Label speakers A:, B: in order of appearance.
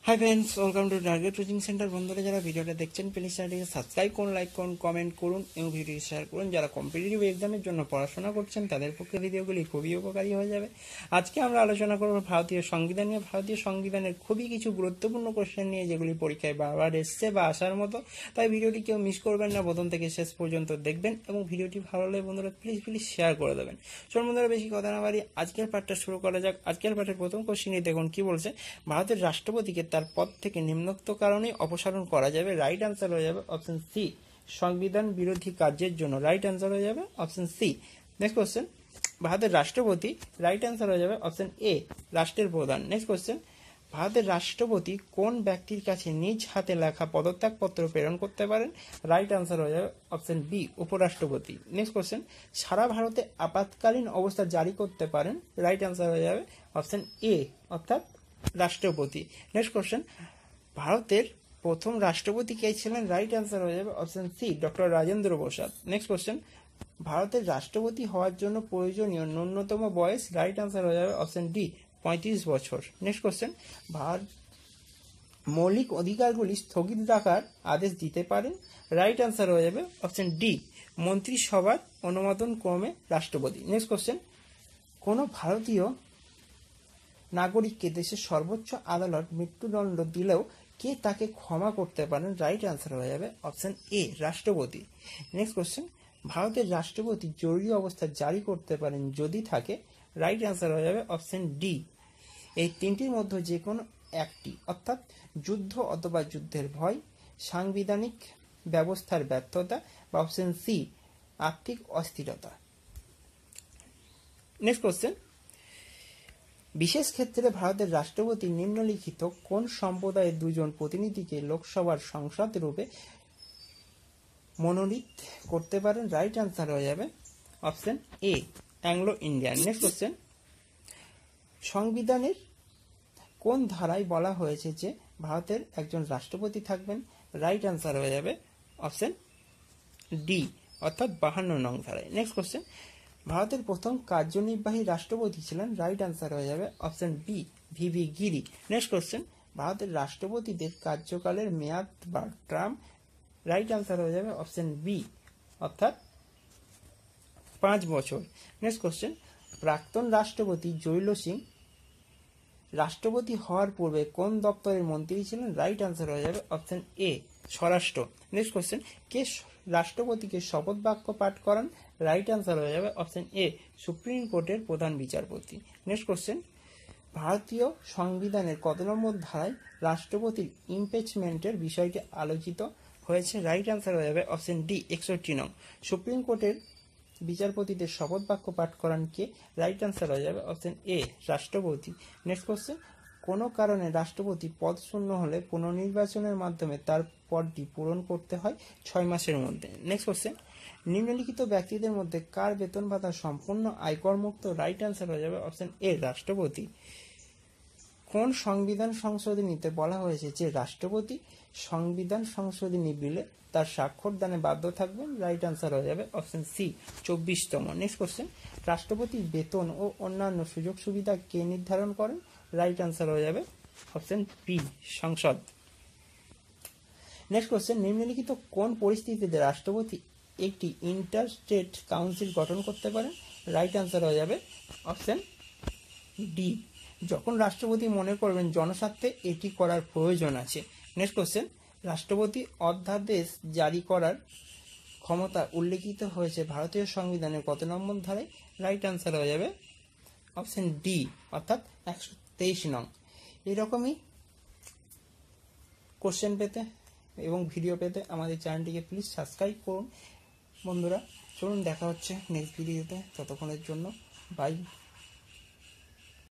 A: High friends, welcome to target coaching centre. বন্ধুরা যারা ভিডিওটা দেখছেন প্লিজ চ্যানেলটিকে সাবস্ক্রাইব করুন, লাইক করুন, কমেন্ট করুন এবং ভিডিও শেয়ার করুন। যারা কম্পিটিটিভ এক্সামের জন্য পড়াশোনা করছেন তাদের পক্ষে ভিডিওগুলি খুবই উপকারী হয়ে যাবে। আজকে আমরা আলোচনা করব ভারতীয় সংবিধান নিয়ে। ভারতীয় সংবিধানের খুবই কিছু গুরুত্বপূর্ণ কোশ্চেন নিয়ে, যেগুলি পরীক্ষায় বারবার এসছে বা আসার মতো। তাই ভিডিওটি কেউ মিস করবেন না, প্রথম থেকে শেষ পর্যন্ত দেখবেন এবং ভিডিওটি ভালো লাগলে বন্ধুরা প্লিজ শেয়ার করে দেবেন। চলুন বন্ধুরা, বেশি কথা না বাড়ি আজকের পাঠটা শুরু করা যাক। আজকের পাঠের প্রথম কোশ্চেনই দেখুন কি বলছে। ভারতের রাষ্ট্রপতিকে তার পদ থেকে নিম্নোক্ত কারণে অপসারণ করা যাবে। রাইট আনসার হয়ে যাবে অপশন সি, সংবিধান বিরোধী কার্যের জন্য। রাইট আনসার হয়ে যাবে অপশন সি। নেক্সট কোশ্চেন, ভারতের রাষ্ট্রপতি। রাইট আনসার হয়ে যাবে অপশন এ, রাষ্ট্রের প্রধান। নেক্সট কোশ্চেন, ভারতের রাষ্ট্রপতি কোন ব্যক্তির কাছে নিজ হাতে লেখা পদত্যাগপত্র প্রেরণ করতে পারেন? রাইট আনসার হয়ে যাবে অপশন বি, উপরাষ্ট্রপতি। নেক্সট কোশ্চেন, সারা ভারতে আপাতকালীন অবস্থা জারি করতে পারেন? রাইট আনসার হয়ে যাবে অপশন এ, অর্থাৎ রাষ্ট্রপতি। নেক্সট কোশ্চেন, ভারতের প্রথম রাষ্ট্রপতি কে ছিলেন? রাইট আনসার হয়ে যাবে option C, doctor Rajendra Prasad. Next question, ভারতের রাষ্ট্রপতি হওয়ার জন্য প্রয়োজনীয় ন্যূনতম বয়স? রাইট আনসার হয়ে যাবে অপশন ডি, 35 বছর। নেক্সট কোশ্চেন, ভারত মৌলিক অধিকারগুলি স্থগিত রাখার আদেশ দিতে পারেন? রাইট আনসার হয়ে যাবে অপশন ডি, মন্ত্রিসভার অনুমোদন ক্রমে রাষ্ট্রপতি। নেক্সট কোশ্চেন, কোন ভারতীয় নাগরিককে দেশের সর্বোচ্চ আদালত মৃত্যুদণ্ড দিলেও কে তাকে ক্ষমা করতে পারেন? রাইট আনসার হয়ে যাবে অপশন এ, রাষ্ট্রপতি। নেক্সট কোশ্চেন, ভারতের রাষ্ট্রপতি জরুরি অবস্থা জারি করতে পারেন যদি থাকে? রাইট আনসার হয়ে যাবে অপশন ডি, এই তিনটির মধ্যে যে কোনো একটি, অর্থাৎ যুদ্ধ অথবা যুদ্ধের ভয়, সাংবিধানিক ব্যবস্থার ব্যর্থতা বা অপশন সি, আর্থিক অস্থিরতা। নেক্সট কোশ্চেন, বিশেষ ক্ষেত্রে ভারতের রাষ্ট্রপতি নিম্নলিখিত কোন সম্প্রদায়ের দুজন প্রতিনিধিকে লোকসভার সংসদ রূপে মনোনীত করতে পারেন? রাইট আনসার হয়ে যাবে option A, Anglo Indian. Next question, সংবিধানের কোন ধারায় বলা হয়েছে যে ভারতের একজন রাষ্ট্রপতি থাকবেন? রাইট আনসার হয়ে যাবে অপশন ডি, অর্থাৎ 52 নং ধারায়। নেক্সট কোশ্চেন, ভারতের প্রথম কার্যনির্বাহী রাষ্ট্রপতি ছিলেন? রাইট আনসার হয়ে যাবে option B, V V Giri. Next question, ভারতের রাষ্ট্রপতিদের কার্যকালের মেয়াদ বা টার্ম? রাইট আনসার হয়ে যাবে অপশন বি, অর্থাৎ 5 বছর। নেক্সট কোশ্চেন, প্রাক্তন রাষ্ট্রপতি জৈল সিং রাষ্ট্রপতি হওয়ার পূর্বে কোন দপ্তরের মন্ত্রী ছিলেন? রাইট আনসার হয়ে যাবে অপশন এ, স্বরাষ্ট্র। নেক্সট কোশ্চেন, কে রাষ্ট্রপতিকে শপথ বাক্য পাঠ করান? রাইট আনসার হয়ে যাবে অপশন এ, সুপ্রিম কোর্টের প্রধান বিচারপতি। নেক্সট কোশ্চেন, ভারতীয় সংবিধানের কত নম্বর ধারায় রাষ্ট্রপতির ইমপিচমেন্টের বিষয়টি আলোচিত হয়েছে? রাইট আনসার হয়ে যাবে অপশন ডি, 61 নং। সুপ্রিম কোর্টের বিচারপতিদের শপথ বাক্য পাঠ করান কে? রাইট আনসার হয়ে যাবে অপশন এ, রাষ্ট্রপতি। নেক্সট কোশ্চেন, কোনো কারণে রাষ্ট্রপতি পদ শূন্য হলে পুনর্নির্বাচনের মাধ্যমে তার পদটি পূরণ করতে হয় 6 মাসের মধ্যে। নেক্সট কোশ্চেন, নিম্নলিখিত ব্যক্তিদের মধ্যে কার বেতন ভাতা সম্পূর্ণ আয়কর মুক্ত? রাইট আনসার হয়ে যাবে অপশন এ, রাষ্ট্রপতি। কোন সংবিধান সংশোধনীতে বলা হয়েছে যে রাষ্ট্রপতি সংবিধান সংশোধনী বিলে তার স্বাক্ষর দানে বাধ্য থাকবেন? রাইট আনসার হয়ে যাবে অপশন সি, 24তম। নেক্সট কোশ্চেন, রাষ্ট্রপতির বেতন ও অন্যান্য সুযোগ সুবিধা কে নির্ধারণ করেন? রাইট আনসার হয়ে যাবে অপশন বি, সংসদ। নেক্সট কোশ্চেন, নিম্নলিখিত কোন পরিস্থিতিতে রাষ্ট্রপতি একটি ইন্টার স্টেট কাউন্সিল গঠন করতে পারেন? রাইট আনসার হয়ে যাবে অপশন ডি, যখন রাষ্ট্রপতি মনে করবেন জনস্বার্থে এটি করার প্রয়োজন আছে। নেক্সট কোশ্চেন, রাষ্ট্রপতি অধ্যাদেশ জারি করার ক্ষমতা উল্লেখিত হয়েছে ভারতীয় সংবিধানের কত নম্বর ধারায়? রাইট আনসার হয়ে যাবে অপশন ডি, অর্থাৎ 123 নং। এরকমই কোশ্চেন পেতে এবং ভিডিও পেতে আমাদের চ্যানেলটিকে প্লিজ সাবস্ক্রাইব করুন। বন্ধুরা চলুন, দেখা হচ্ছে নেক্সট ভিডিওতে। ততক্ষণের জন্য বাই।